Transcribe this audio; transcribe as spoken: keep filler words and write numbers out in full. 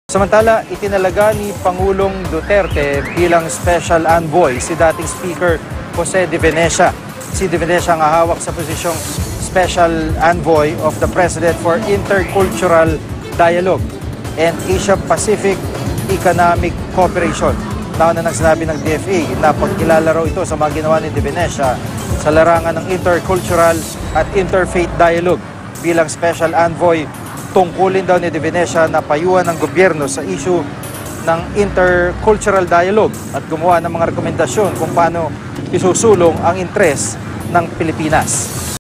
Samantala, itinalaga ni Pangulong Duterte bilang Special Envoy si dating Speaker Jose De Venecia. Si De Venecia ang hawak sa posisyong Special Envoy of the President for Intercultural Dialogue and Asia-Pacific Economic Cooperation. Nauna nang sinabi ng D F A na pagkilala raw ito sa mga ginawa ni De Venecia sa larangan ng intercultural at interfaith dialogue. Bilang Special Envoy, tungkulin daw ni De Venecia na payuhan ng gobyerno sa issue ng intercultural dialogue at gumawa ng mga rekomendasyon kung paano isusulong ang interes ng Pilipinas.